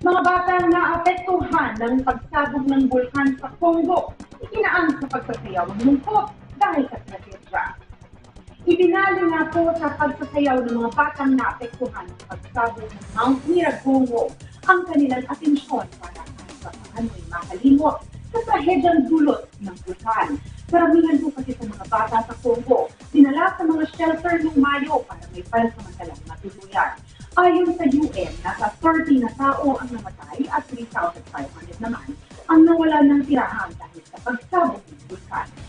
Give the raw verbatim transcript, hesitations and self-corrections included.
Mga batang naapektuhan ng pagsabog ng bulkan sa Congo, ikinaan sa pagsasayaw ng lungkot dahil sa tragedya. Ibinali nga po sa pagsasayaw ng mga batang naapektuhan sa pagsabog ng Mount Nyiragongo ang kanilang atensyon para sa paano'y makalimot sa trahedyang dulot ng bulkan. Karamihan po kasi sa mga bata sa Congo, dinala sa mga shelter noong Mayo para may pansamantalang matuluyan. Ayon sa U N, nasa thirty na tao ang namatay at three thousand five hundred naman ang nawala ng tirahan dahil sa pagsabog ng bulkan.